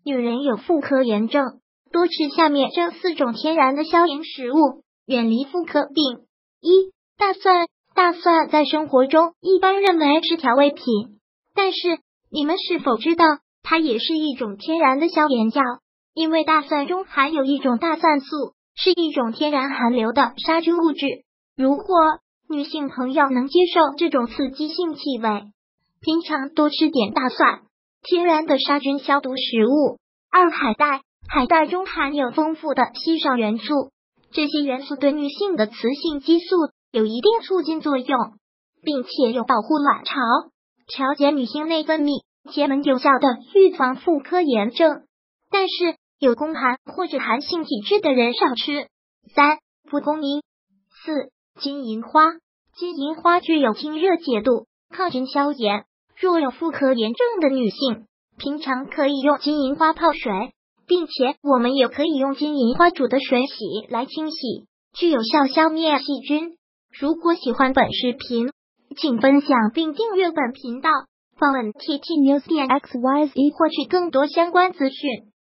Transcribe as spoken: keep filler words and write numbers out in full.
女人有妇科炎症，多吃下面这四种天然的消炎食物，远离妇科病。一、大蒜。大蒜在生活中一般认为是调味品，但是你们是否知道，它也是一种天然的消炎药？因为大蒜中含有一种大蒜素，是一种天然含硫的杀菌物质。如果女性朋友能接受这种刺激性气味，平常多吃点大蒜，天然的杀菌消毒食物。二、海带。海带中含有丰富的硒上元素，这些元素对女性的雌性激素有一定促进作用，并且有保护卵巢、调节女性内分泌且能有效的预防妇科炎症。但是有宫寒或者寒性体质的人少吃。三、蒲公英。四、金银花。金银花具有清热解毒、抗菌消炎，若有妇科炎症的女性，平常可以用金银花泡水，并且我们也可以用金银花煮的水洗来清洗，具有效消灭细菌。如果喜欢本视频，请分享并订阅本频道，访问 T T News 点 X Y Z 获取更多相关资讯。